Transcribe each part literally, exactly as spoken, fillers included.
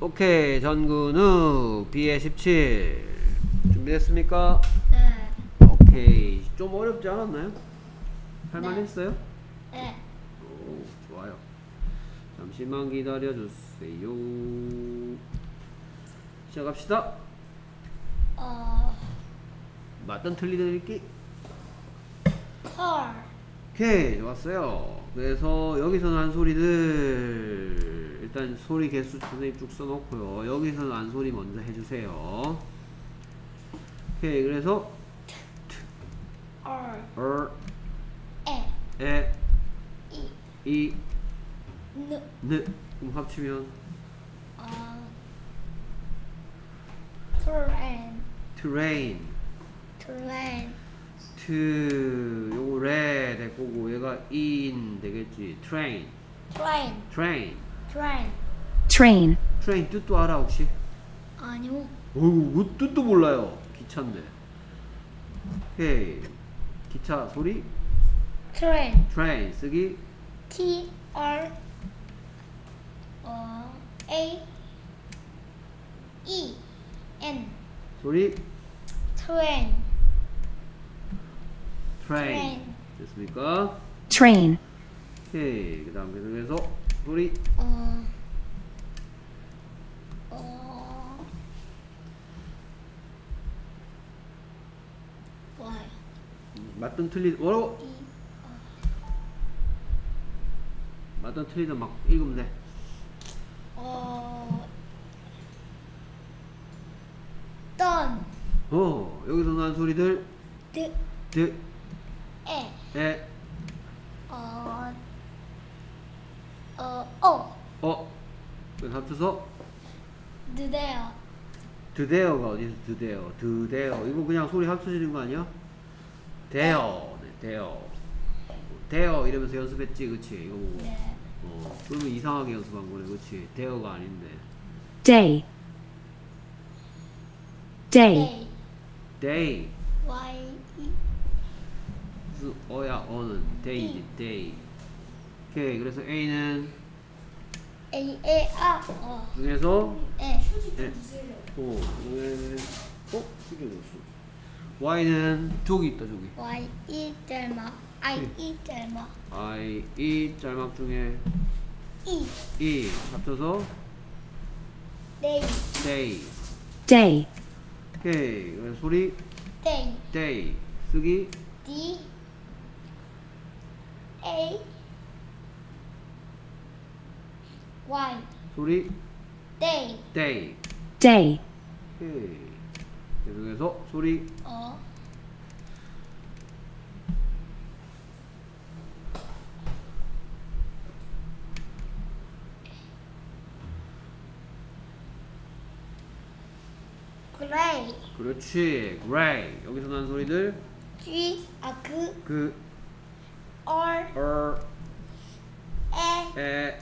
오케이. 전근우 B에 십칠 준비됐습니까? 네. 오케이. 좀 어렵지 않았나요? 할만했어요? 네. 오, 좋아요. 잠시만 기다려주세요. 시작합시다. 어. 맞던 틀리던 읽기. 컬. 오케이, 좋았어요. 그래서 여기서는 한 소리들 일단 소리 개수 선생님 쭉 써놓고요. 여기서는 안 소리 먼저 해주세요. 오케이, 그래서 얼. 얼, 에. 에, 이. 이, 느. 느. 그럼 합치면 어. 트레인. train, 트레인. 트 요거 레 될 거고 얘가 in 되겠지. train, 트레인. train, 트레인. train, train 뜻도 알아 혹시? 아니요. 어우, 그 뜻도 몰라요. 기차인데. 오케이. 기차 소리 트레인. train 쓰기 T R 어 A E N 소리 트레인. train 됐습니까? train, 오케이. 그 다음 계속해서 소리 어. 어. 뭐야? 맞든 틀리든 뭐라고? 이. 맞든 틀리든 막 읽으면 돼. 어. 던. 어, 여기서 난 소리들 드. 드, 에. 에, 어. 어. 어. 어. 그래서 합쳐서 드데요. 드데어가 어디서 드데어 드데어 이거 그냥 소리 합쳐지는 거 아니야? 데어 네, 데어 데어 이러면서 연습했지 그치? 이거 보고 네. 어, 그러면 이상하게 연습한 거네 그치? 데어가 아닌데 day, day, 데이. day Y E. 수 어야 어는 day지 day. 오케이. 그래서 A는 A A A 어. 중에서 에. 네. 어, 얘는 어? 숙여줬어. Y는 저기 있다 저기. Y E 짤막 I E 짤막 I, E 짤막 중에 E E 합쳐서 데이 day. day, 오케이. 그래서 소리 데이 day 쓰기 D A Y 소리 데이 day. day, 오케이. 계속해서 소리 어 그레이 그렇지. gray. 여기서 난 소리들 G 아그 그 R R 에 에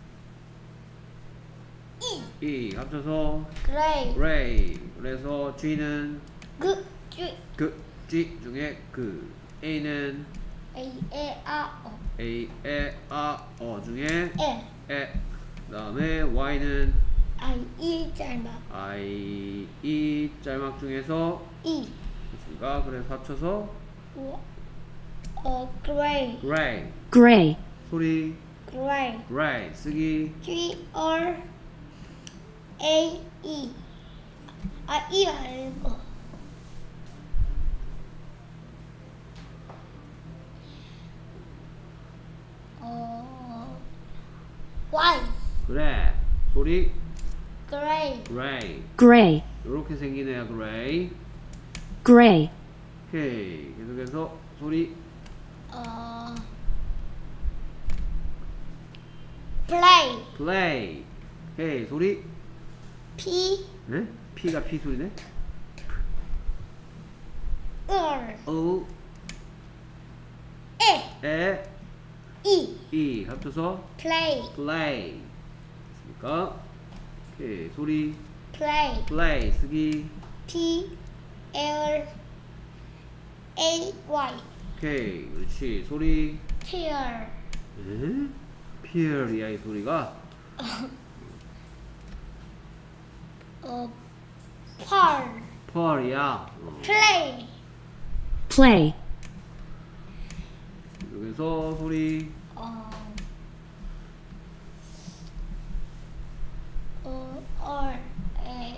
E E 합쳐서 그레이 gray. 그래서 G는 그 G 그 G 중에 그 A는 A A A 어 A, 에, 아, 어 중에 에 에. 그 다음에 Y는 I E 짤막 I, E 짤막 중에서 E 됐습니까? 그래서 합쳐서 어, 어 그레이 gray. gray, 소리 그레이 gray 쓰기 G R A E 아 E 말고 어 Y 그래. 소리 그레이 gray. gray, 요렇게 생긴 애야 gray. gray, 오케이. 계속해서 소리 어 플레이 play. 오케이. 소리 P 네? P가 P 소리네. R O, E 에, E E 합쳐서 플레이 play. 됐습니까? 오케이. 소리 플레이 play 쓰기 P L A Y 오케이. 그렇지. 소리 Tear 에? 피엘이야 이 소리가. 어, 펄, 펄이야. 어. 플레이, play, 여기서 소리 어, 어, 얼, 에,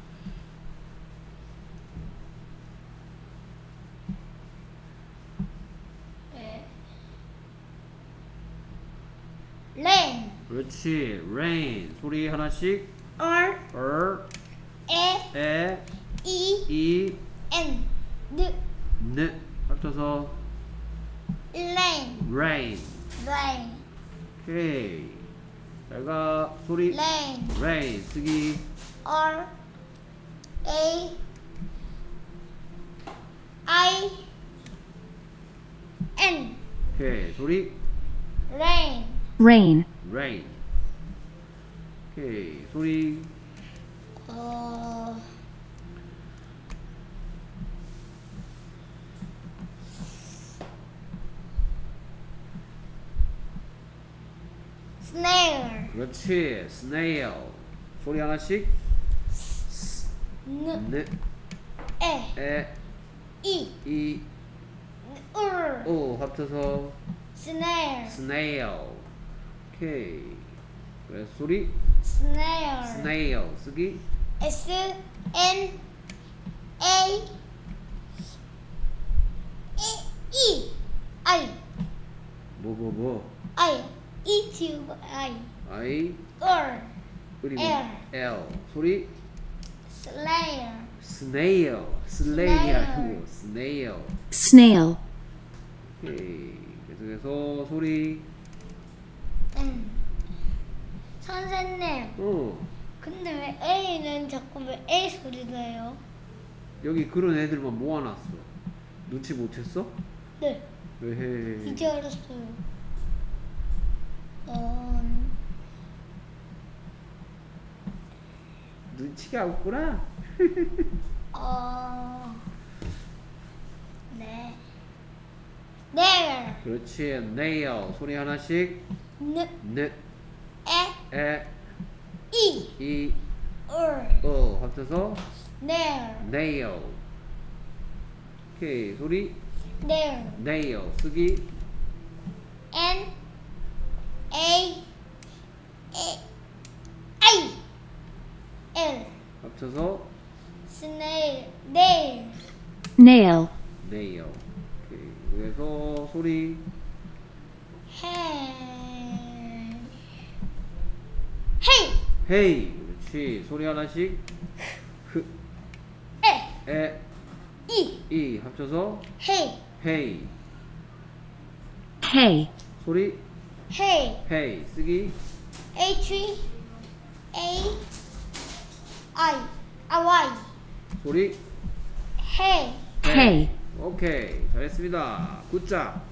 에, 렌, 그렇지. rain 소리 하나씩 얼, 얼, 에, 에, 이, 이, 엔, 느, 느 합쳐서 렌, rain. 렌, 오케이. 잘가 소리 렌, rain 쓰기 R A I N 오케이. 소리 rain rain, rain. 오케이. 소리 어 snail 그렇지. snail 소리 하나씩 N 느, E 에, E 이, 울 오 합쳐서 snail snail. 오케이. 그래서 소리 snail snail 쓰기 S N A E I 뭐 뭐 뭐 I E T I I 울 그리고 L. L 소리 slayer snail slayer 아니고 snail. snail, 오케이. 계속해서 소리 음. 선생님 어 근데 왜 A는 자꾸 왜 A 소리 나요? 여기 그런 애들만 모아놨어. 눈치 못 챘어? 네 왜? 이제 알았어요. 어... 눈치가 없구나. 어... 네 nail 그렇지. nail 소리 하나씩 N 느, E 에, E 이, 울 어 합쳐서 nail nail. 오케이. 소리 nail nail 쓰기 N A A I L 합쳐서 snail nail nail, nail. 오케이. 그래서 소리 hey hey hey. 그렇지. 소리 하나씩 흐, E 에, E 이 합쳐서 hey hey. hay, 소리 hey hey 쓰기 H A I R Y 소리 hey hay. 오케이. 잘했습니다. 굿잡.